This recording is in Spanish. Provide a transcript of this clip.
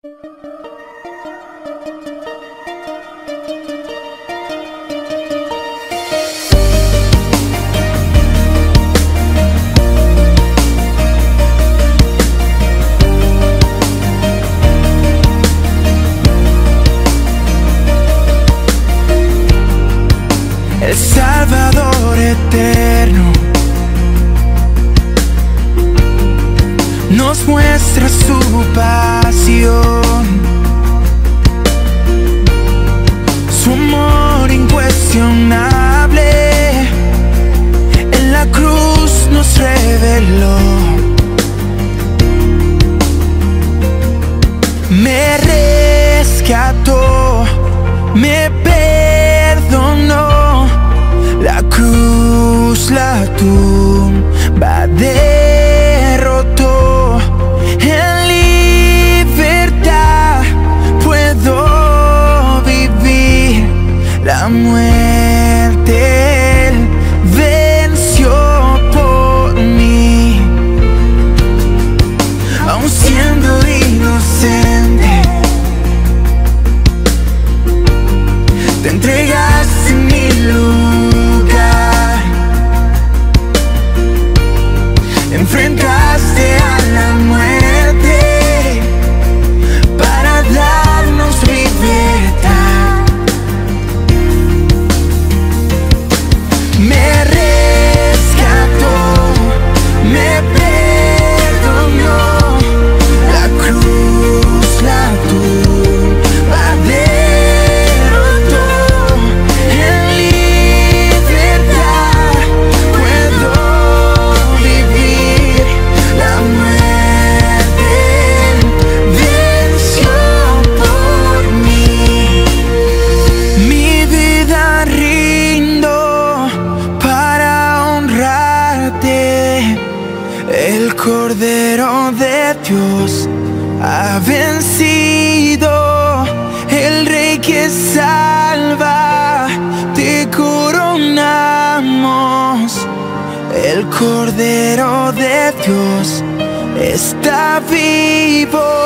El Salvador eterno nos muestra su pasión, su amor incuestionable en la cruz nos reveló. Me rescató, me perdonó. La cruz, la tumba derrotó. En libertad puedo vivir. La muerte Él venció por mí. Aun siendo inocente, te entregaste en mi lugar. Enfrentaste a la muerte para darnos libertad. Me rescató, me perdonó. La cruz, la tumba derrotó. En libertad puedo vivir. La muerte venció por mí. Mi vida rindo para honrarte. El Cordero de Dios ha vencido, el Rey que salva, te coronamos. El Cordero de Dios está vivo.